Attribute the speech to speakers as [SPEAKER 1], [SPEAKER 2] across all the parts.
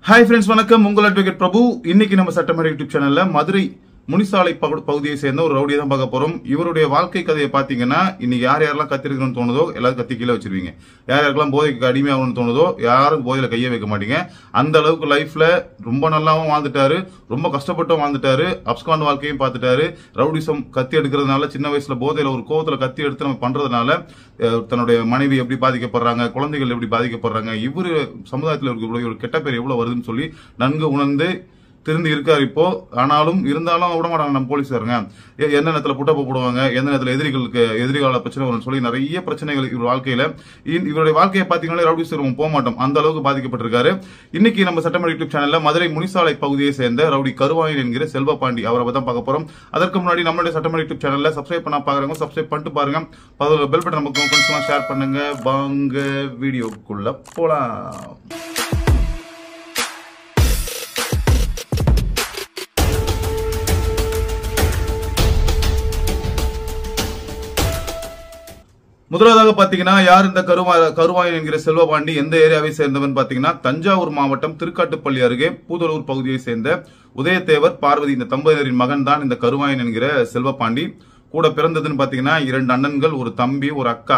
[SPEAKER 1] Hi friends Vanakkam उंगल advocate प्रभु இன்னைக்கு நம்ம சட்டமன்ற யூடியூப் சேனல்ல மதுரை முனிசாலை பகுதியை சேர்ந்த ஒரு ரவுடியை தான் பார்க்க போறோம். இவருடைய வாழ்க்கை கதையை பாத்தீங்கன்னா இன்னைக்கு யாரெல்லாம் கத்திருக்கணும்னு தோணுதோ எல்லாரும் கத்தி கீழே வச்சிருவீங்க. யாரெல்லாம் போதைக்கு அடிமையாகணும்னு தோணுதோ யாரும் போதையில கையை வைக்க மாட்டீங்க. அந்த அளவுக்கு லைஃப்ல ரொம்ப நல்லாவும் வாழ்ந்துட்டாரு, ரொம்ப கஷ்டப்பட்டும் வாழ்ந்துட்டாரு, அப்ஸ்கான் வாழ்க்கையும் பார்த்துட்டாரு. ரவுடிசம் கத்தி எடுக்கிறதுனால சின்ன வயசுல போதையில ஒரு கோவத்துல கத்தி எடுத்து நம்ம பண்றதுனால தன்னுடைய மனைவி எப்படி பாதிக்கப்படுறாங்க, குழந்தைகள் எப்படி பாதிக்கப்படுறாங்க, இவரு சமுதாயத்தில் இருக்கக்கூடிய ஒரு கெட்ட பேர் எவ்வளவு வருதுன்னு சொல்லி நன்கு உணர்ந்து திருந்தி இருக்காரு இப்போ. ஆனாலும் இருந்தாலும் விட மாட்டாங்க நம்ம போலீஸாருங்க. எந்த நேரத்தில் புட்டப்ப போடுவாங்க, எந்த நேரத்தில் எதிரிகால பிரச்சனை வரும்னு சொல்லி நிறைய பிரச்சனைகள் இவர் வாழ்க்கையில. இவருடைய வாழ்க்கையை பார்த்தீங்கன்னா ரவுடி போக மாட்டோம், அந்த அளவுக்கு பாதிக்கப்பட்டிருக்காரு. இன்னைக்கு நம்ம சட்டமன்ற யூடியூப் சேனல்ல மதுரை முனிசாலை பகுதியை சேர்ந்த ரவுடி கருவாயன் என்கிற செல்வபாண்டி அவரை தான் பார்க்க போறோம். அதற்கு முன்னாடி நம்மளுடைய சட்டமன்ற யூடியூப் சேனல்ல சப்ஸ்கிரைப் பண்ண பாக்குறவங்க சப்ஸ்கிரைப் பண்ணிட்டு பாருங்க. பெல் பட்டன் நமக்கு ஃப்ரெண்ட்ஸ்லாம் ஷேர் பண்ணுங்க. வாங்க வீடியோக்குள்ள போலாம். முதலாவதாக பாத்தீங்கன்னா யார் இந்த கருவாயன் என்கிற செல்வபாண்டி, எந்த ஏரியாவை சேர்ந்தவன் பாத்தீங்கன்னா தஞ்சாவூர் மாவட்டம் திருக்காட்டுப்பள்ளி அருகே பூதலூர் பகுதியை சேர்ந்த உதயதேவர் பார்வதி இந்த தம்பதியரின் மகன் தான் இந்த கருவாயன் என்கிற செல்வபாண்டி. கூட பிறந்ததுன்னு பாத்தீங்கன்னா 2 அண்ணன்கள், ஒரு தம்பி, ஒரு அக்கா.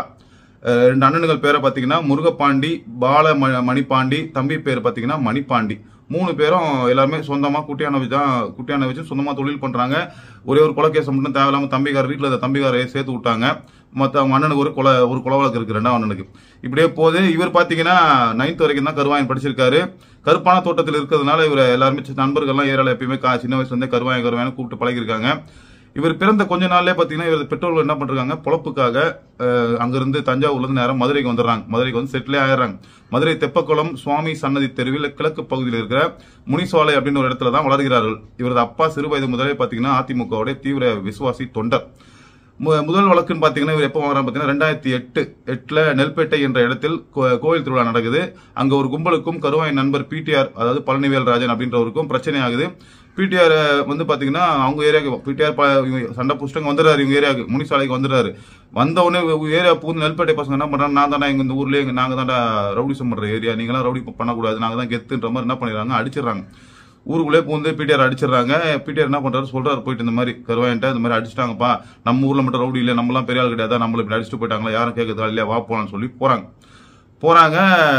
[SPEAKER 1] 2 அண்ணன்கள் பேரை பாத்தீங்கன்னா முருகப்பாண்டி, பால மணிப்பாண்டி, தம்பி பேர் பாத்தீங்கன்னா மணிப்பாண்டி. 3 பேரும் எல்லாருமே சொந்தமா குட்டியான வச்சு சொந்தமா தொழில் பண்றாங்க. ஒரே ஒரு கொலைகேசம் மட்டும் தேவையில்லாம தம்பிக்கார வீட்டுல தம்பிக்காரையை சேர்த்து விட்டாங்க. மற்ற அண்ணனுக்கு ஒரு கொலை வழக்கு இருக்கு, 2ஆம் அண்ணனுக்கு. இப்படியே போது இவர் பாத்தீங்கன்னா 9th வரைக்கும் தான் கருவாயன் படிச்சிருக்காரு. கருப்பான தோட்டத்தில் இருக்கிறதுனால இவர் எல்லாருமே நண்பர்கள்லாம் ஏரியால எப்பயுமே சின்ன வயசுல இருந்தே கருவாயன் கூப்பிட்டு பழகிருக்காங்க. இவர் பிறந்த கொஞ்ச நாள்லயே பாத்தீங்கன்னா இவர் பெற்றோர்கள் என்ன பண்றாங்க, பொழப்புக்காக அங்கிருந்து தஞ்சாவூர்ல இருந்து நேரம் மதுரைக்கு வந்துடுறாங்க. மதுரைக்கு வந்து செட்டிலே ஆயிடுறாங்க. மதுரை தெப்பக்குளம் சுவாமி சன்னதி தெருவில் கிழக்கு பகுதியில் இருக்கிற முனிசாலை அப்படின்னு ஒரு இடத்துல தான் வளர்கிறார்கள். இவரது அப்பா சிறு வயது முதலே பாத்தீங்கன்னா அதிமுகவுடைய தீவிர விசுவாசி தொண்டர். முதல் வழக்குன்னு பாத்தீங்கன்னா இவர் எப்ப வாங்குறாங்க பாத்தீங்கன்னா 2008 நெல்பேட்டை என்ற இடத்தில் கோயில் திருவிழா நடக்குது. அங்க ஒரு கும்பலுக்கும் கருவாயின் நண்பர் பிடிஆர், அதாவது பழனிவேல் ராஜன் அப்படின்றவருக்கும் பிரச்சனை ஆகுது. பிடிஆர் வந்து பாத்தீங்கன்னா அவங்க ஏரியாவுக்கு பிடிஆர் சண்டை புஷ்டங்க வந்துடுறாரு, இவங்க ஏரியாவுக்கு முனிசாலைக்கு வந்துடுறாரு. வந்த உடனே ஏரியா பூந்து நெல்பேட்டை பசங்க என்ன பண்றாங்க, நான் தானே இந்த ஊர்லயே நாங்க தாண்டா ரவுடிசம் பண்ற ஏரியா, நீங்களாம் ரவுடி பண்ணக்கூடாது, நாங்க தான் கெத்துன்ற மாதிரி என்ன பண்ணிடுறாங்க, அடிச்சிடறாங்க. ஊருக்குள்ளே பூந்து பிடிஆர் அடிச்சிடறாங்க. பிடிஆர் என்ன பண்றாரு, சொல்றாரு போயிட்டு இந்த மாதிரி கருவாயின்ட்ட இந்த மாதிரி அடிச்சிட்டாங்கப்பா, நம்ம ஊர்ல மட்டும் ரவுடி இல்ல, நம்மளாம் பெரிய ஆள் கிடையாது, நம்மள இப்படி அடிச்சுட்டு போயிட்டாங்களா, யாரும் கேட்கறதா இல்லையா, வா போலான்னு சொல்லி போறாங்க.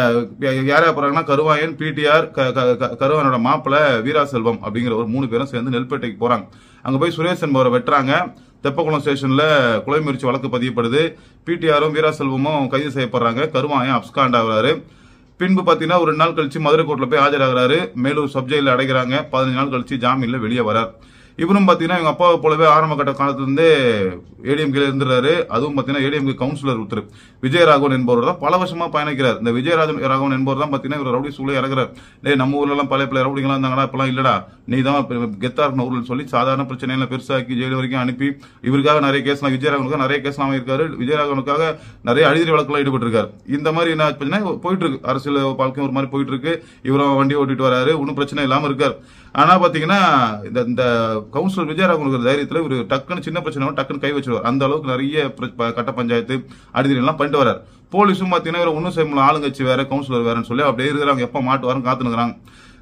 [SPEAKER 1] யாரா போறாங்கன்னா கருவாயன், பிடிஆர், கருவாயனோட மாப்பிள்ள வீராசெல்வம் அப்படிங்கிற ஒரு 3 பேரும் சேர்ந்து நெல்பேட்டைக்கு போறாங்க. அங்க போய் சுரேஷ் என்பவரை வெட்டுறாங்க. தெப்பக்குளம் ஸ்டேஷன்ல கொலை முயற்சி வழக்கு பதியப்படுது. பிடிஆரும் வீராசெல்வமும் கைது செய்யப்படுறாங்க. கருவாயன் அப்ஸ்காண்ட் ஆகுறாரு. பின்பு பாத்தீங்கன்னா ஒரு 2 நாள் கழிச்சு மதுரை கோர்ட்ல போய் ஆஜராகிறாரு. மேலூர் சப்ஜெயில அடைக்கிறாங்க. 15 நாள் கழிச்சு ஜாமீன்ல வெளியே வரார். இவரும் பாத்தீங்கன்னா இவங்க அப்பாவை போலவே ஆரம்ப கட்ட காலத்துல இருந்தே ஏடிஎம்கே இருந்துறாரு. அதுவும் பாத்தீங்கன்னா ஏடிஎம்கே கவுன்சிலர் ஒருத்தர் விஜயராகவன் என்பவர் தான் பல வருஷமா பயணிக்கிறார். இந்த விஜயராகவன் என்பவர் தான் பாத்தீங்கன்னா இவர் ரவுடி சூழலை இறங்குறாரு. நம்ம ஊர்ல எல்லாம் பழைய பழைய ரவுடிகளா இருந்தாங்கடா, இப்பெல்லாம் இல்லடா, நீ தான் கெத்தா இருக்கணும் ஊர்ல சொல்லி சாதாரண பிரச்சனைகளை பெருசாக்கி ஜெயில வரைக்கும் அனுப்பி இவருக்காக நிறைய கேஸ்லாம், விஜயராகவனுக்காக நிறைய கேஸ்லாம் இருக்காரு. விஜயராகவனுக்காக நிறைய அடிதடி வழக்குலாம் ஈடுபட்டு இருக்காரு. இந்த மாதிரி என்ன போயிட்டு இருக்கு, அரசியல் வாழ்க்கை ஒரு மாதிரி போயிட்டு இருக்கு. இவரும் வண்டி ஓட்டிட்டு வராரு, ஒன்னும் பிரச்சனை இல்லாம இருக்காரு. ஆனா பாத்தீங்கன்னா இந்த கவுன்சிலர் விஜயராகவன் தைரியத்துல ஒரு டக்குன்னு சின்ன பிரச்சனை டக்குன்னு கை வச்சிருவார். அந்த அளவுக்கு நிறைய கட்ட பஞ்சாயத்து அடிதடி எல்லாம் பண்ணிட்டு வராரு. போலீஸும் பாத்தீங்கன்னா ஒன்னும் செய்ய முடியல, ஆளுங்கட்சி வேற கவுன்சிலர் வேறன்னு சொல்லி அப்படியே இருக்கிறாங்க, எப்ப மாட்டு வாரம் காத்துனுக்குறாங்க.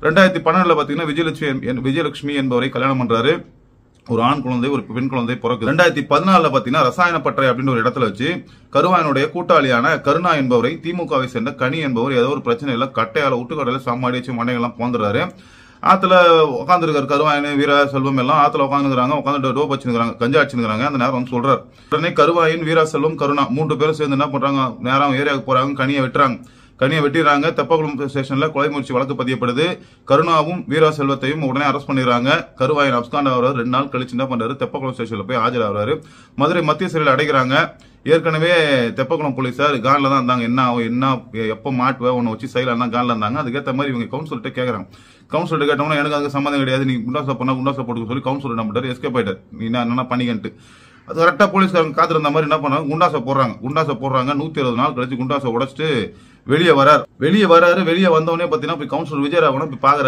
[SPEAKER 1] 2012 பாத்தீங்கன்னா விஜயலட்சுமி என்பவரை கல்யாணம் பண்றாரு. ஒரு ஆண் குழந்தை, ஒரு பெண் குழந்தை பிறகு. 2014 பாத்தீங்கன்னா ரசாயனப்பட்டறை அப்படின்னு ஒரு இடத்துல வச்சு கருவாயனுடைய கூட்டாளியான கருணா என்பவரை திமுகவை சேர்ந்த கனி என்பவர் ஏதோ ஒரு பிரச்சனையில கட்டையால விட்டுக்கடையில சாமாடி வச்சு மண்டையெல்லாம் போந்துறாரு. ஆத்துல உட்காந்துருக்காரு கருவாயன், வீரா செல்வம் எல்லாம் ஆத்துல உட்காந்துருக்காங்க. உட்காந்து டோப் வச்சுருக்காங்க, கஞ்சா அடிச்சுருக்காங்க. அந்த நேரம் வந்து சொல்றாரு. உடனே கருவாயன், வீரா செல்வம், கருணா 3 பேரும் சேர்ந்து என்ன பண்றாங்க, நேரம் ஏரியாவுக்கு போறாங்க. கனியை வெட்டிடுறாங்க. தெப்பக்குளம் ஸ்டேஷன்ல கொலை முயற்சி வழக்கு பதியப்படுது. கருணாவும் வீரா செல்வத்தையும் உடனே அரெஸ்ட் பண்ணிடுறாங்க. கருவாயன் அப்ஸ்காண்ட் ஆகிறாரு. 2 நாள் கழிச்சு என்ன பண்றாரு, தெப்பக்குளம் ஸ்டேஷன்ல போய் ஆஜராகிறாரு. மதுரை மத்திய சிறையில் அடைக்கிறாங்க. ஏற்கனவே தெப்பக்குளம் போலீசார் கான்ல தான் இருந்தாங்க. என்ன எப்ப மாட்டுவ உன்னை வச்சு சைல கான்ல இருந்தாங்க. அதுக்கேற்ற மாதிரி இவங்க கவுன்சிலர்கிட்ட கேட்கறாங்க. கவுன்சிலர் கேட்டோம்னா எனக்கு அதுக்கு சம்மந்தம் கிடையாது, நீ குண்டாசா பண்ணா குண்டாசா போட்டு சொல்லி கவுன்சிலர் என்ன பண்றாரு, எஸ்கேப் ஆயிட்டார். நீ என்ன பண்ணிக்கிட்டு அது கரெக்டா போலீஸ்காரங்க காத்திருந்த மாதிரி என்ன பண்ணாங்க, குண்டாசை போடுறாங்க. 120 நாள் கழிச்சு குண்டாசை உடைச்சிட்டு வெளியே வராரு. வெளியே வந்தவொடனே பாத்தீங்கன்னா கவுன்சிலர் விஜயராகவன் போய் பாக்குறாரு.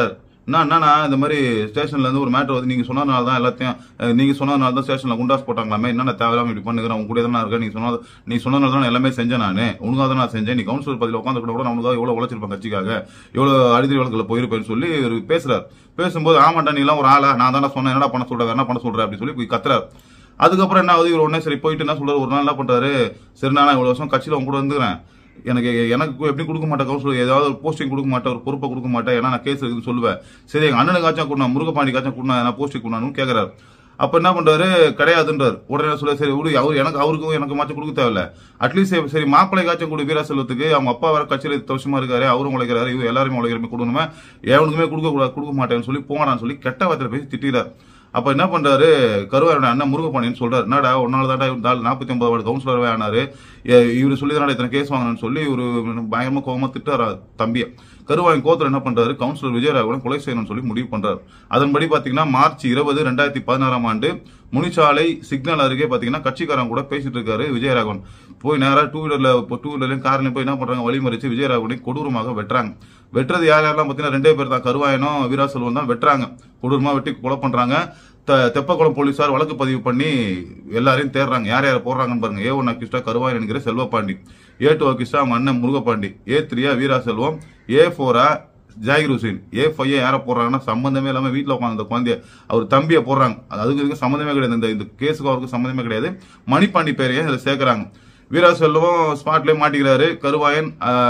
[SPEAKER 1] என்னன்னா இந்த மாதிரி ஸ்டேஷன்ல இருந்து ஒரு மேட்டர் வந்து நீங்க சொன்னதுனால தான் எல்லாத்தையும் நீங்க சொன்னதுனால தான் ஸ்டேஷன்ல குண்டாஸ் போட்டாங்களாமே, என்னென்ன தேவையில்லாம இப்படி பண்ணுகிறேன், அவங்க கூட தானே இருக்கேன், நீ சொன்னதுனால தான் எல்லாமே செஞ்சேன், நானு உனக்காக தான் நான் செஞ்சேன், நீ கவுன்சிலர் பதில உட்காந்து கூட நான் உனக்காக எவ்வளவு உழைச்சிருப்பேன், கட்சிக்காக எவ்வளவு அடிதடி வழக்குல போயிருப்பேன்னு சொல்லி ஒரு பேசுறாரு. பேசும்போது ஆமாண்டா நீ எல்லாம் ஒரு ஆளா, நான் தானே சொன்னேன், என்னடா பண்ண சொல்ற, என்ன பண்ண சொல்ற அப்படின்னு சொல்லி கத்துறாரு. அதுக்கப்புறம் என்ன ஆகுது, இவர் உடனே சரி போயிட்டு என்ன சொல்றாரு, ஒரு நாள் என்ன பண்றாரு, சரி நான் இவ்வளவு வருஷம் கட்சியில அவங்க கூட வந்துக்கிறேன், எனக்கு எப்படி கொடுக்க மாட்டேன் கவுன்சிலர், ஏதாவது ஒரு போஸ்டிங் கொடுக்க மாட்டேன், ஒரு பொறுப்பை கொடுக்க மாட்டேன், ஏன்னா நான் கேஸ் இருக்குன்னு சொல்லுவேன், சரி எங்க அண்ணனுக்காச்சும் கூட முருகப்பாண்டி காச்சும் கூட நான் போஸ்டிங் கொடுக்கணும்னு கேட்கறாரு. அப்ப என்ன பண்றாரு, கிடையாதுன்றார். உடனே சொல்ல சரி விடு, அவருக்கும் எனக்கு மாச்சும் கொடுக்க தேவையில்ல, அட்லீஸ்ட் சரி மாப்பிள்ளை காச்சும் கூட வீரா செல்வத்துக்கு, அவங்க அப்பா வேற கட்சியில வருஷமா இருக்காரு, அவரும் உழைக்கிறாரு, இவங்க எல்லாருமே உழைக்கிறமே கொடுக்கணுமே, எவனுக்குமே கொடுக்க மாட்டேன்னு சொல்லி போங்கடான்னு சொல்லி கெட்ட வார்த்தையில பேசி திட்டார். அப்ப என்ன பண்றாரு, கருவாயோட அண்ணன் முருகப்பாண்டியன் சொல்றாரு, என்னடா ஒன்னால தாண்டா 49 வார்டு கவுன்சிலர் ஆனாரு, இவரு சொல்லி தானே இத்தனை கேஸ் வாங்கணும்னு சொல்லி ஒரு பயங்கரமா கோபமா திட்டாரு தம்பிய. கருவாயன் கோத்துல என்ன பண்றாரு, கவுன்சிலர் விஜயராகவன் கொலை செய்யணும்னு சொல்லி முடிவு பண்றாரு. அதன்படி பாத்தீங்கன்னா மார்ச் 20, 2016 முனிச்சாலை சிக்னல் அருகே பாத்தீங்கன்னா கட்சிக்காரங்க கூட பேசிட்டு இருக்காரு விஜயராகவன். போய் நேரா டூ வீலர்லயும் கார்லயும் போய் என்ன பண்றாங்க, வழிமறிச்சு விஜயராகவனை கொடூரமாக வெட்டுறாங்க. வெட்டுறது யாரெல்லாம் பாத்தீங்கன்னா 2 பேர் தான், கருவாயனும் வீராசெல்வம் தான் வெட்டுறாங்க. கொடூரமா வெட்டி கொலை பண்றாங்க. தெப்பக்குளம் போலீசார் வழக்கு பதிவு பண்ணி எல்லாரையும் தேடுறாங்க. யார் யார் போடுறாங்கன்னு பாருங்க. A1 அக்யூஸ்டா கருவாயன் என்கிற செல்வபாண்டி, A2 அக்யூஸ்டா அவங்க அண்ணன் முருகப்பாண்டி, A3 வீராசெல்வம், A4 Zakir Hussain, A5 யார போடுறாங்கன்னா சம்பந்தமே இல்லாம வீட்டுல உட்காந்து குழந்தைய அவர் தம்பிய போடுறாங்க. அதுக்கு சம்பந்தமே கிடையாது, இந்த கேஸுக்கு அவருக்கு சம்பந்தமே கிடையாது. மணிப்பாண்டி பேரையே இதுல சேர்க்கிறாங்க. வீராசெல்வம் ஸ்பாட்லயே மாட்டிக்கிறாரு. கருவாயன்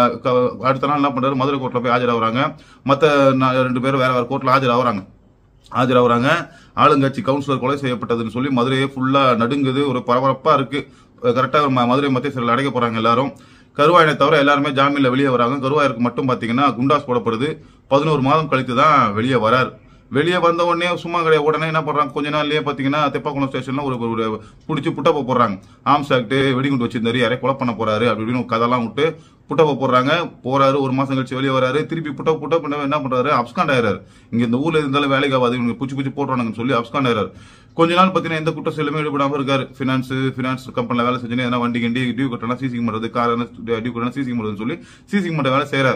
[SPEAKER 1] அடுத்த நாள் என்ன பண்றாரு, மதுரை கோர்ட்ல போய் ஆஜராகிறாங்க. மத்த 2 பேரும் வேற வேற கோர்ட்ல ஆஜராகிறாங்க. ஆளுங்கட்சி கவுன்சிலர் கொலை செய்யப்பட்டதுன்னு சொல்லி மதுரையே ஃபுல்லா நடுங்குது, ஒரு பரபரப்பா இருக்கு. கரெக்டா மதுரை மத்திய சிறையில் அடைக்க போறாங்க எல்லாரும். கருவாயனை தவிர எல்லாருமே ஜாமீன்ல வெளியே வராங்க. கருவாயருக்கு மட்டும் பாத்தீங்கன்னா குண்டாஸ் போடப்படுது. 11 மாதம் கழித்து தான் வெளியே வரார். வெளியே வந்த உடனே சும்மா கிடையாது, உடனே என்ன பண்றாங்க, கொஞ்ச நாள்லயே பாத்தீங்கன்னா தெப்பக்குளம் ஸ்டேஷன்ல ஒரு புடிச்சு புட்டப்ப போடுறாங்க. ஆம்ஸ் ஆக்ட், வெடிகுண்டு வச்சிருந்தாரு, யாரையும் கொலை பண்ண போறாரு அப்படின்னு கதெல்லாம் விட்டு புட்டப்ப போடுறாங்க. போறாரு, 1 மாசம் கழிச்சு வெளியே வராரு. திருப்பி புட்ட என்ன பண்றாரு, அப்ஸ்காண்ட் ஆயிராரு. இங்க இந்த ஊர்ல இருந்தாலும் வேலைக்கு ஆகாது, இவங்க பூச்சி போடுறாங்கன்னு சொல்லி அப்ஸ்காண்ட் ஆயிராரு. கொஞ்ச நாள் பாத்தீங்கன்னா எந்த குற்ற செயலுமே ஈடுபடாம இருக்காரு. பினான்ஸ் கம்பெனில வேலை செஞ்சு எதனா வண்டி கிண்டி டியூ கட்டலாம் சீசிங் பண்றது, கார் டியூ கட்டலாம் சீசிங் பண்றதுன்னு சொல்லி சீசிங் பண்ற வேலை செய்யறாரு.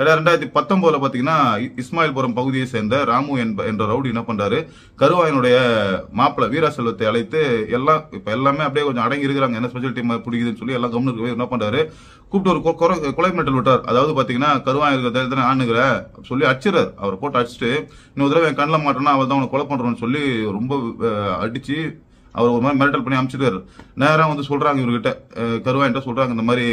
[SPEAKER 1] 2019 பாத்தீங்கன்னா இஸ்மாயில்புரம் பகுதியை சேர்ந்த ராமு என்ற ரவுடி என்ன பண்றாரு, கருவாயனுடைய மாப்பிள்ள வீராசெல்வத்தை அழைத்து இப்ப எல்லாமே அப்படியே கொஞ்சம் அடங்கி இருக்கிறாங்க, என்ன ஸ்பெஷல் டீம் பிடிக்குதுன்னு சொல்லி எல்லாம் கவர்னர் என்ன பண்றாரு, கூப்பிட்டு ஒரு கொலை மிரட்டல் விட்டார். அதாவது பாத்தீங்கன்னா கருவாயன் இருக்கிற ஆணுங்கிற சொல்லி அடிச்சிடறாரு. அவரை போட்டு அடிச்சுட்டு இன்னொரு தடவை என் கண்ணில் மாட்டோம்னா அவள் தான் அவனை கொலை பண்றோம்னு சொல்லி ரொம்ப அடிச்சு அவர் ஒரு மாதிரி மிரட்டல் பண்ணி அமிச்சிட்டாரு. நேரம் வந்து சொல்றாங்க இவர்கிட்ட, கருவாயிட்ட சொல்றாங்க இந்த மாதிரி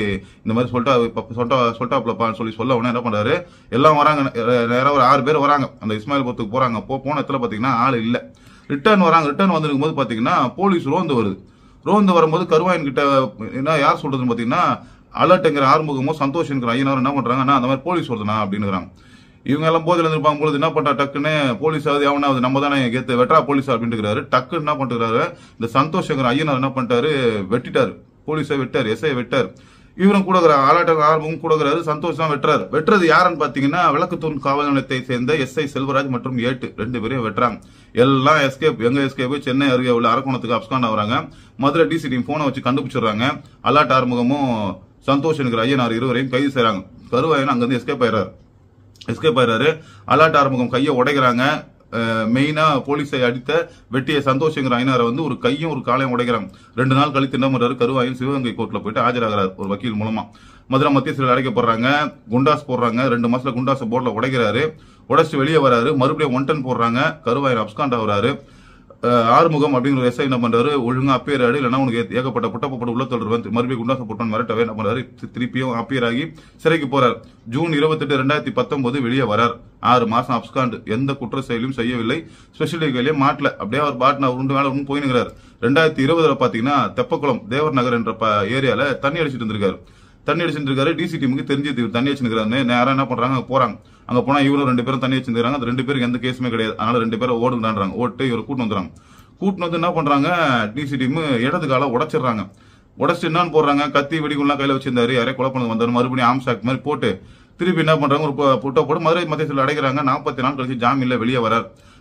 [SPEAKER 1] சொல்லிட்டாப்லப்பான்னு சொல்ல உடனே என்ன பண்றாரு, எல்லாம் வராங்க. நேரம் ஒரு 6 பேர் வராங்க. அந்த இஸ்மாயில்புரத்துக்கு போறாங்க. போன இடத்துல பாத்தீங்கன்னா ஆள் இல்ல. ரிட்டர்ன் வந்திருக்கும் போது பாத்தீங்கன்னா போலீஸ் ரோந்து வருது. ரோந்து வரும்போது கருவாயன் கிட்ட என்ன யார் சொல்றதுன்னு பாத்தீங்கன்னா அலர்ட்ங்கிற ஆறுமுகமோ சந்தோஷ் என்கிற ஐயனாரும் என்ன பண்றாங்கன்னா அந்த மாதிரி போலீஸ் வருதுண்ணா அப்படின்னுறாங்க. இவங்க எல்லாம் போதில் இருந்திருப்பாங்க பொழுது என்ன பண்றா, டக்குன்னு போலீஸ் ஆகுது எவனாவது நம்ம தானே கேத்து வெட்டரா போலீஸ் அப்படின்னு இருக்கிறாரு. டக்குன்னு என்ன பண்றாரு, இந்த சந்தோஷ்ங்கிற ஐயனார் என்ன பண்ணிட்டாரு, வெட்டிட்டாரு. போலீஸை வெட்டாரு, எஸ்ஐ வெட்டாரு. இவரும் கூட ஆர்வமும் கூட சந்தோஷ் தான் வெட்டுறது யாருன்னு பாத்தீங்கன்னா விளக்குத்தூண் காவல் நிலையத்தை சேர்ந்த எஸ்ஐ செல்வராஜ் மற்றும் 2 பேரையும் வெட்டுறாங்க. எல்லாம் எஸ்கேப் சென்னை அருகே உள்ள அரக்கோணத்துக்கு அப்ஸ்காண்ட் ஆகுறாங்க. மதுரை டிசி டீம் போனை வச்சு கண்டுபிடிச்சிடுறாங்க. அலாட் ஆறுமுகமும் சந்தோஷ் என்கிற ஐயனார் இருவரையும் கைது செய்யறாங்க. கருவாயன் அங்கிருந்து எஸ்கேப் ஆயிடுறாரு. அலாட் ஆறுமுகம் கையை உடைக்கிறாங்க. மெயினா போலீஸை அடித்த வெட்டிய சந்தோஷங்கிற ஐயனாரை வந்து ஒரு கையும் ஒரு காலையும் உடைக்கிறாங்க. 2 நாள் கழித்து என்ன பண்றாரு, கருவாயன் சிவகங்கை கோர்ட்ல போயிட்டு ஆஜராகிறார் ஒரு வக்கீல் மூலமா. மதுரை மத்திய சிறையில் அடைக்கப்படுறாங்க. குண்டாஸ் போடுறாங்க. 2 மாசத்துல குண்டாஸ் போர்ட்ல உடைக்கிறாரு. உடைச்சு வெளியே வராரு. மறுபடியும் 1 டன் போடுறாங்க. கருவாயன் அப்ஸ்காண்ட் ஆகுறாரு. ஆறுமுகம் அப்படிங்கிற எஸ்ஐ என்ன பண்றாரு, ஒழுங்கா அப்பியர் ஆடு இல்லைன்னா உனக்கு ஏகப்பட்ட புட்டப்பட்டு உள்ள தொடர்பு மறுபடியும் குண்டாச போட்டோன்னு மிரட்டவே என்ன பண்றாரு, திருப்பியும் அப்பியர் ஆகி சிறைக்கு போறாரு. ஜூன் 28, 2019 வெளியே வரார். 6 மாசம் அப்ஸ்காண்ட். எந்த குற்ற செயலையும் செய்யவில்லை. ஸ்பெஷல் கையிலேயே மாட்டல. அப்படியே அவர் பாட்டு உண்டு மேல ஒன்று போயினுங்கிறார். 2020 பாத்தீங்கன்னா தெப்பக்குளம் தேவர் நகர் என்ற ஏரியால தண்ணி அடிச்சிட்டு இருந்திருக்காரு. டிசி டீமுக்கு தெரிஞ்சு தண்ணி அடிச்சிருக்காரு. நேரம் என்ன பண்றாங்க, போறாங்க. அங்க போனா இவரும் 2 பேரும் தண்ணி வச்சிருக்காங்க. அந்த 2 பேருக்கு எந்த கேஸுமே கிடையாது. அதனால 2 பேரும் ஓடுறாங்க. ஓட்டு இவர் கூட்டு வந்து என்ன பண்றாங்க, டிசி டீம் இடது கால உடைச்சிடுறாங்க. உடைச்சு என்னன்னு போடுறாங்க, கத்தி வெடிகுள்ளா கையில வச்சிருந்தாரு, யாரே கொலை பண்ண வந்தாரு. மறுபடியும் ஆம்ஸ் ஆக்ட் மாதிரி போட்டு திருப்பி என்ன பண்றாங்க, ஒரு புட்டை போட்டு மதுரை மத்திய சிறையில் அடைக்கிறாங்க. 40 நாள் கழிச்சு ஜாமீன்ல வெளியே வரார்.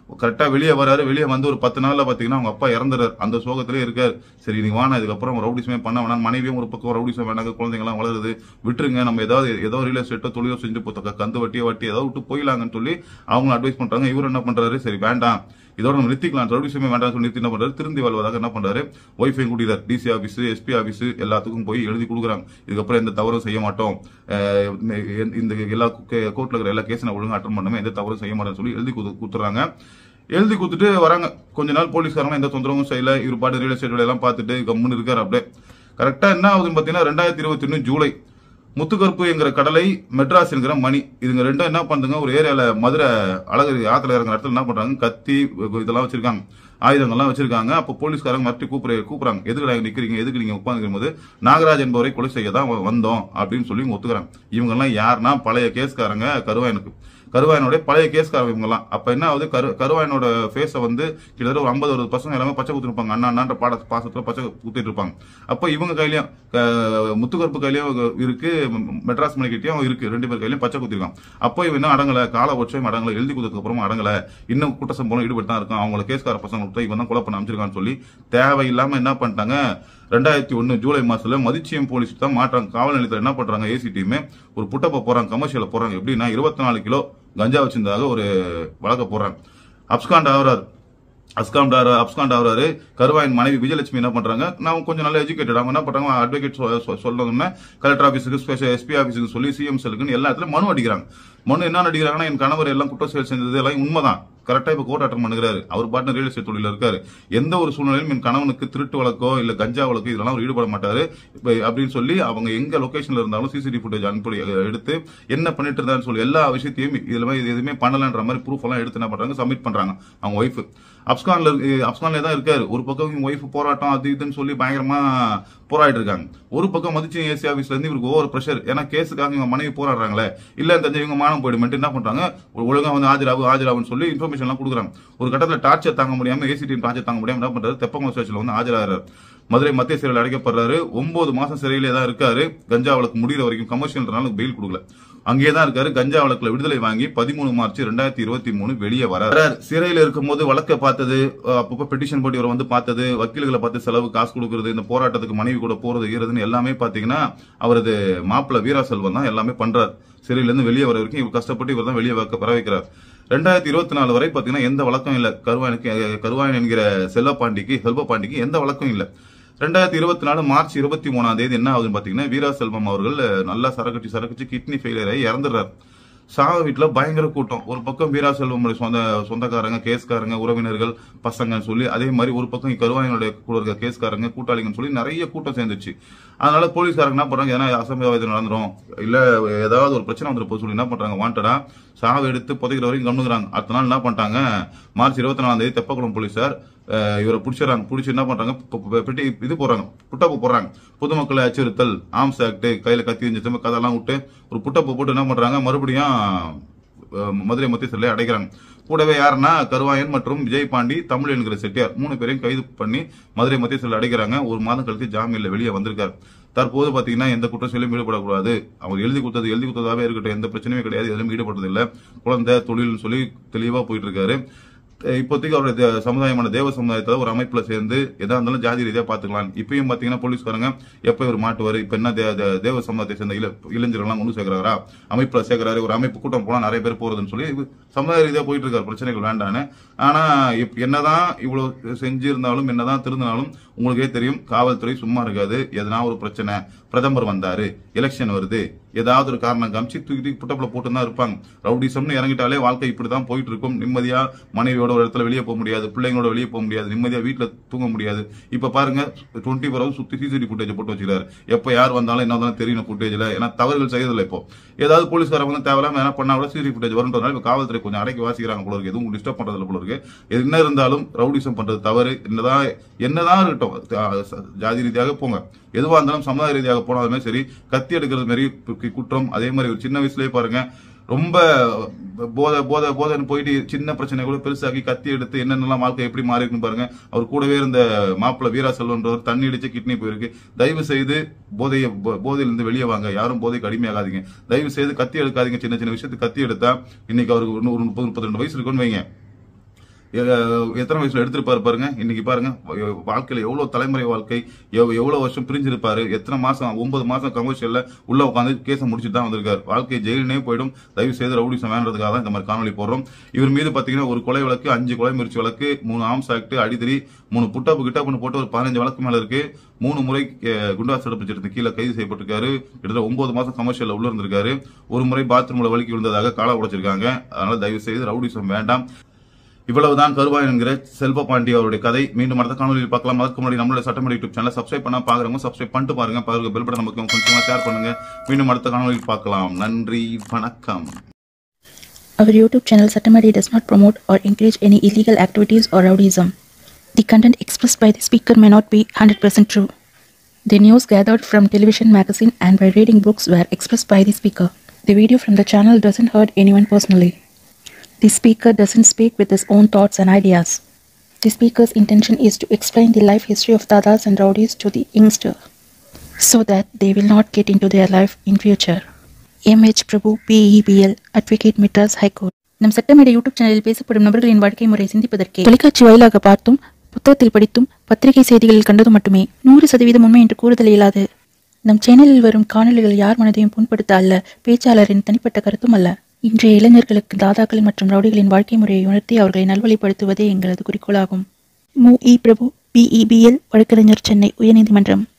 [SPEAKER 1] கரெக்டா வெளியே வராரு. வெளியே வந்து ஒரு 10 நாள்ல பாத்தீங்கன்னா அவங்க அப்பா இறந்துறாரு. அந்த சோகத்திலே இருக்காரு. சரி நீ வானா, இதுக்கப்புறம் ரவுடிசமே பண்ண வேணாம். மனைவியும் ஒரு பக்கம் ரவுடிசம் வேணாங்க, குழந்தைங்க எல்லாம் வளருது, விட்டுருங்க, நம்ம ஏதோ ரியல் எஸ்டேட்டோ தொழிலோ செஞ்சு போத்த கந்து வட்டி ஏதாவது விட்டு போயிடலாங்கன்னு சொல்லி அவங்க அட்வைஸ் பண்றாங்க. இவர் என்ன பண்றாரு, சரி வேண்டாம், இதோட நம்ம நிறுத்திக்கலாம், ரவுடிசமே வேண்டாம் சொல்லி நிறுத்தி என்ன பண்றாரு, திருந்தி வாழ்வதாக என்ன பண்றாரு, ஒய்ஃபையும் கூட்டிடுறாரு. டிசி ஆபீஸ், எஸ்பி ஆபீஸ் எல்லாத்துக்கும் போய் எழுதி கொடுக்குறாங்க. இதுக்கப்புறம் எந்த தவறும் செய்ய மாட்டோம், இந்த எல்லா கோர்ட்ல இருக்கிற எல்லா கேஸும் ஒழுங்கா அட்டன் பண்ணுமே, எந்த தவறும் செய்ய மாட்டேன்னு சொல்லி எழுதி கொடுத்துறாங்க. எழுதி கொடுத்துட்டு வராங்க. கொஞ்ச நாள் போலீஸ்காரங்க எந்த தொந்தரவும் செய்யல. இவர் பாட்டு ரியல் எஸ்டேட் எல்லாம் பார்த்துட்டு கம்முன்னு இருக்காரு. அப்படியே கரெக்டா என்ன ஆகுதுன்னு பாத்தீங்கன்னா 2021 ஜூலை முத்துக்கருப்பு என்கிற கடலை, மெட்ராஸ் என்கிற மணி, இதுங்க ரெண்டும் என்ன பண்ணுங்க, ஒரு ஏரியால மதுரை அழகரி ஆத்துல இறங்குற இடத்துல என்ன பண்றாங்க, கத்தி இதெல்லாம் வச்சிருக்காங்க, ஆயுதங்கள்லாம் வச்சிருக்காங்க. அப்போ போலீஸ்காரங்க மறுபடி கூப்பிடுறாங்க, எதுக்கு நிக்கிறீங்க, எதுக்கு நீங்க உட்காந்துக்கும் போது, நாகராஜ் என்பவரை கொலை செய்ய தான் வந்தோம் அப்படின்னு சொல்லி ஒத்துக்கிறாங்க. இவங்க எல்லாம் யாருன்னா பழைய கேஸ்காரங்க, கருவாயனுடைய பழைய கேஸ்காரங்க இவங்க எல்லாம். அப்ப என்ன ஆகுது, கருவாயனோட ஃபேஸ வந்து கிட்டத்தட்ட ஒரு 50 பசங்க எல்லாமே பச்சை குத்திருப்பாங்க, அண்ணான்ற பாசத்துல பச்சை குத்திட்டு இருப்பாங்க. அப்ப இவங்க கையிலயும் முத்துக்கருப்பு கையிலயும் இருக்கு, மெட்ராஸ் மணிக்கிட்டையும் இருக்கு, 2 பேர் கையிலயும் பச்சை குத்திருக்காங்க. அப்போ இவன் என்ன அடங்கல, காலபட்சம் அடங்கல, எழுதி கொடுத்ததுக்கு அப்புறமா அடங்கல, இன்னும் குற்ற சம்பவம் ஈடுபட்டு தான் இருக்கும், அவங்கள கேஸ்கார பசங்க இவன் தான் கொலை பண்ண அமைச்சிருக்கான்னு சொல்லி தேவையில்லாம என்ன பண்ணிட்டாங்க, 2001 ஜூலை மாசத்துல மதிச்சியம் போலீஸ் தான் மாற்றாங்க. காவல் நிலையத்தில் என்ன பண்றாங்க, ஏசி டீம் ஒரு புட்டப்ப போறாங்க, கமர்ஷியல போறாங்க. எப்படின்னா 24 கிலோ கஞ்சா வச்சிருந்தாக ஒரு வழக்க போறாங்க. அப்ஸ்காண்ட் ஆகுறாரு. கருவாயன் மனைவி விஜயலட்சுமி என்ன பண்றாங்க, நான் கொஞ்சம் நல்ல எஜுகேட்டட், அவங்க என்ன பண்றாங்க, அட்வொகேட் சொல்லணும்னா கலெக்டர் ஆபீஸுக்கு, எஸ்பி ஆபீஸுக்கு சொல்லி சிஎம் செல்லுக்குன்னு எல்லா இடத்துலயும் மனு அடிக்கிறாங்க. மனு என்ன அடிக்கிறாங்கன்னா, என் கணவர் எல்லாம் குற்ற செயல் செஞ்சது எல்லாம் உண்மைதான், கரெக்டா இப்ப கோர்ட் அட்டன் பண்ணுகிறாரு, அவர் பாட்டு ரியல் எஸ்டேட் தொழில இருக்காரு, எந்த ஒரு சூழ்நிலையும் என் கணவனுக்கு திருட்டு வழக்கோ இல்ல கஞ்சா வழக்கோ இதெல்லாம் அவர் ஈடுபட மாட்டாரு அப்படின்னு சொல்லி அவங்க எங்க லொகேஷன்ல இருந்தாலும் சிசிடிவி ஃபுட்டேஜ் அனுப்பி எடுத்து என்ன பண்ணிட்டு இருந்தான்னு சொல்லி எல்லா விஷயத்தையும் இதுல எதுவுமே பண்ணலன்ற மாதிரி ப்ரூஃப் எல்லாம் எடுத்து என்ன பண்றாங்க, சப்மிட் பண்றாங்க. அவங்க ஒய்ஃப் அப்ஸ்கான்ல தான் இருக்காரு. ஒரு பக்கம் ஒய்ஃப் போராட்டம் அது இதுன்னு சொல்லி பயங்கரமா போராடிட்டு இருக்காங்க. ஒரு பக்கம் மதிச்சு ஏசி ஆபீஸ்ல இருந்து இவருக்கு ஓவர் பிரஷர், ஏன்னா கேஸுக்காக இவங்க மனைவி போராடுறாங்களே, இல்ல தெரிஞ்ச இவங்க மானம் போயிடுமென்ட்டு என்ன பண்றாங்க, ஒழுங்கா வந்து ஆஜராகுன்னு சொல்லி இன்ஃபர்மேஷன் எல்லாம் கொடுக்குறாங்க. ஒரு கட்டத்தில் டார்ச்சர் தாங்க முடியாம, ஏசி டீம் டார்ச்சர் தாங்க முடியாம என்ன பண்றாரு, தெப்பக்குளம் ஸ்டேஷன்ல வந்து ஆஜராகிறாரு. மதுரை மத்திய சிறையில் அடைக்கப்படுறாரு. 9 மாசம் சிறையிலே தான் இருக்காரு. கஞ்சா வழக்கு முடிகிற வரைக்கும், கமர்ஷியல்னால பெயில் கொடுக்கல, அங்கேயே தான் இருக்காரு. கஞ்சா வழக்குல விடுதலை வாங்கி 13 மார்ச் 2023 வெளியே வராரு. சிறையில் இருக்கும்போது வழக்கை பார்த்தது, அப்பப்போ பெட்டிஷன் போட்டு இவரை வந்து பார்த்தது, வக்கீல்களை பார்த்து செலவு காசு கொடுக்கறது, இந்த போராட்டத்துக்கு மனைவி கூட போறது ஈரதுன்னு எல்லாமே பாத்தீங்கன்னா அவரது மாப்பிள்ள வீராசெல்வம் தான் எல்லாமே பண்றாரு. சிறையிலிருந்து வெளியே வர வரைக்கும் இவர் கஷ்டப்பட்டு இவர் தான் வெளியே வர வைக்கிறார். 2024 வரை பாத்தீங்கன்னா எந்த வழக்கம் இல்ல, கருவாயன் என்கிற செல்வபாண்டிக்கு எந்த வழக்கம் இல்ல. 2024 மார்ச் 23ஆம் தேதி என்ன ஆகுதுன்னு பாத்தீங்கன்னா, வீராசெல்வம் அவர்கள் நல்லா சரக்கடிச்சு கிட்னி ஃபெயிலியர் ஆகி இறந்துடுறாரு. சாக வீட்டுல பயங்கர கூட்டம். ஒரு பக்கம் வீராசெல்வம் சொந்தக்காரங்க, கேஸ்காரங்க, உறவினர்கள், பசங்கன்னு சொல்லி, அதே மாதிரி ஒரு பக்கம் கருவாயனுடைய கூட இருக்க கேஸ்காரங்க, கூட்டாளிங்கன்னு சொல்லி நிறைய கூட்டம் சேர்ந்துச்சு. அதனால போலீஸ்காரங்க என்ன பண்றாங்க, ஏன்னா அசம்பாவிதம் நடந்துரும், இல்ல ஏதாவது ஒரு பிரச்சனை வந்துட்டு சொல்லி என்ன பண்றாங்க, வாண்டடா சாவை எடுத்து புதைக்கிற வரைக்கும் கம்முங்கிறாங்க. அடுத்த நாள் என்ன பண்ணிட்டாங்க, மார்ச் 24ஆம் தேதி தெப்பக்குளம் போலீசார் இவரை பிடிச்சிடறாங்க. பிடிச்சி என்ன பண்றாங்க, புட்டப்பு போடுறாங்க. பொதுமக்களை அச்சுறுத்தல், ஆர்ம்ஸ் ஆக்ட், கையில கத்தி வச்சு கதெல்லாம் விட்டு ஒரு புட்டப்பு போட்டு என்ன பண்றாங்க, மறுபடியும் மதுரை மத்திய சிறையில் அடைக்கிறாங்க. கூடவே யாருன்னா கருவாயன் மற்றும் விஜய் பாண்டி, தமிழ் என்கிற செட்டியார் 3 பேரையும் கைது பண்ணி மதுரை மத்திய சிறையில் அடைக்கிறாங்க. 1 மாதம் கழித்து ஜாமீன்ல வெளியே வந்திருக்காரு. தற்போது பாத்தீங்கன்னா எந்த குற்றச்செயலும் ஈடுபடக்கூடாது, அவர் எழுதி கொடுத்ததாவே இருக்கட்டும், எந்த பிரச்சனையும் கிடையாது, எதுவும் ஈடுபடுறது இல்ல, குழந்தை தொழில் சொல்லி தெளிவா போயிட்டு இருக்காரு. இப்போதைக்கு அவருடைய சமுதாயமான தேவ சமுதாயத்துல ஒரு அமைப்புல சேர்ந்து எதா இருந்தாலும் ஜாதி ரீதியா பாத்துக்கலாம். இப்பயும் பாத்தீங்கன்னா போலீஸ்காரங்க எப்ப இவர் மாட்டுவாரு, இப்ப என்ன தேவ சமுதாயத்தை சேர்ந்த இளைஞர்கள் ஒண்ணு சேர்க்கிறாரா, அமைப்புல சேர்க்கிறாரு, ஒரு அமைப்பு கூட்டம் போனா நிறைய பேர் போறதுன்னு சொல்லி சமுதாய ரீதியா போயிட்டு இருக்காரு, பிரச்சனைகள் வேண்டான்னு. ஆனா என்னதான் இவ்வளவு செஞ்சிருந்தாலும், என்னதான் திருந்தினாலும் உங்களுக்கே தெரியும், காவல்துறை சும்மா இருக்காது. எதனா ஒரு பிரச்சனை, பிரதமர் வந்தாரு, எலெக்ஷன் வருது, ஏதாவது ஒரு காரணம் காமிச்சு தூக்கி புட்டப்புல போட்டு தான் இருப்பாங்க. ரவுடிசம்னு இறங்கிட்டாலே வாழ்க்கை இப்படிதான் போயிட்டு இருக்கும். நிம்மதியா மனைவியோட ஒரு இடத்துல வெளியே போக முடியாது, பிள்ளைங்களோட வெளியே போக முடியாது, நிம்மதியா வீட்டுல தூங்க முடியாது. இப்ப பாருங்க 24 hours சுத்தி சிசிடிவி ஃபுட்டேஜ் போட்டு வச்சுக்கிறாரு. எப்ப யார் வந்தாலும் என்ன தெரியும் ஃபுட்டேஜ்ல, ஏன்னா தவறுகள் செய்யறதில்ல. இப்போ ஏதாவது போலீஸ்காரங்க தேவையில்லாம என்ன பண்ணா கூட சிசிடிவி ஃபுட்டேஜ் வரும்ன்றதுனால இப்ப காவல்துறை கொஞ்சம் அடக்கி வாசிக்கிறாங்க போல இருக்கு, எதுவும் டிஸ்டர்ப் பண்றதுல போல இருக்கு. என்ன இருந்தாலும் ரவுடிசம் பண்றது தவறு. என்னதான் இருக்கட்டும், ஜாதி ரீதியாக போங்க, எதுவா இருந்தாலும் சமுதாய ரீதியாக போனாலுமே சரி, கத்தி எடுக்கிறது மாதிரி குற்றம். அதே மாதிரி ஒரு சின்ன வயசுலயே பாருங்க, ரொம்ப போதைன்னு போயிட்டு சின்ன பிரச்சனை கூட பெருசாக்கி கத்தி எடுத்து என்னென்னலாம் வாழ்க்கை எப்படி மாறி இருக்குன்னு பாருங்க. அவர் கூடவே இருந்த மாப்பிள்ள வீராசெல்வன்றவர் தண்ணி அடிச்சு கிட்னி போயிருக்கு. தயவு செய்து போதையிலிருந்து வெளியே வாங்க, யாரும் போதைக்கு அடிமையாகாதீங்க. தயவு செய்து கத்தி எடுக்காதீங்க. சின்ன சின்ன விஷயத்துக்கு கத்தி எடுத்தா, இன்னைக்கு அவருக்கு 30-32 வயசு இருக்குன்னு வைங்க, எத்தனை வயசுல எடுத்திருப்பாரு பாருங்க. இன்னைக்கு பாருங்க வாழ்க்கையில எவ்வளவு தலைமுறை வாழ்க்கை, எவ்வளவு வருஷம் பிரிஞ்சிருப்பாரு, எத்தனை மாசம் 9 மாசம் கமர்ஷியல்ல உள்ள உட்காந்து கேஸை முடிச்சுட்டு தான் வந்திருக்காரு. வாழ்க்கை ஜெயிலே போயிடும். தயவு செய்து ரவுடிசம் வேண்டதுக்காக தான் இந்த மாதிரி காணொலி போடுறோம். இவர் மீது பாத்தீங்கன்னா ஒரு கொலை வழக்கு, 5 கொலை முயற்சி வழக்கு, 3 ஆர்ம்ஸ் ஆக்ட், அடிதடி, 3 கிட்டாப்புன்னு போட்டு ஒரு 15 வழக்கு மேல இருக்கு. 3 முறை குண்டாஸ் தடுப்பு சட்டத்துக்கு கீழே கைது செய்யப்பட்டிருக்காரு. கிட்டத்தட்ட 9 மாசம் கமர்ஷியல்ல உள்ள இருந்திருக்காரு. ஒரு முறை பாத்ரூம்ல வலிக்கு விழுந்ததாக காலை உடைச்சிருக்காங்க. அதனால தயவு செய்து ரவுடிசம் வேண்டாம். இவ்வளவுதான் கருவாயன் என்கிற செல்வபாண்டி அவருடைய கதை. மீண்டும் அடுத்த காணொலியில் பார்க்கலாம். அதுக்கு முன்னாடி நம்மளுடைய சட்டமன்ற யூடியூப் சேனல் சப்ஸ்கிரைப் பண்ணா பாக்குறவங்க சப்ஸ்கிரைப் பண்ணிட்டு பாருங்க. பெல் பட்டன் நமக்கு கொஞ்சமா ஷேர் பண்ணுங்க. மீண்டும் அடுத்த காணொலியில் பார்க்கலாம். நன்றி, வணக்கம்.
[SPEAKER 2] Our YouTube channel Sattamadi does not promote or encourage any illegal activities or rowdyism. The content expressed by the speaker may not be 100% true. The news gathered from television, magazine and by reading books were expressed by the speaker. The video from the channel doesn't hurt anyone personally. The speaker doesn't speak with his own thoughts and ideas. The speaker's intention is to explain the life history of dadas and rowdies to the youngster, so that they will not get into their life in future. M.H. Prabhu, PEBL, Advocate, Madras High Court. நம் சட்டமேடை YouTube சேனலில் பேசப்படும் நபர்களின் வாழ்க்கை முறை சிந்திப்பதற்கே தொலைக்காட்சி வாயிலாக பார்த்தும் புத்தகத்தில் படித்தும் பத்திரிகை செய்திகளில் கண்டதும் மட்டுமே 100% உண்மை என்று கூறுதல் இயலாது. நம் சேனலில் வரும் காணொலிகள் யார் மனதையும் புண்படுத்த அல்ல, பேச்சாளரின் தனிப்பட்ட கருத்தும் அல்ல. இன்றைய இளைஞர்களுக்கு தாதாக்கள் மற்றும் ரவுடிகளின் வாழ்க்கை முறையை உணர்த்தி அவர்களை நல்வழிப்படுத்துவதே எங்களது குறிக்கோளாகும். மு. இ. பிரபு, PEBL, வழக்கறிஞர், சென்னை உயர்நீதிமன்றம்.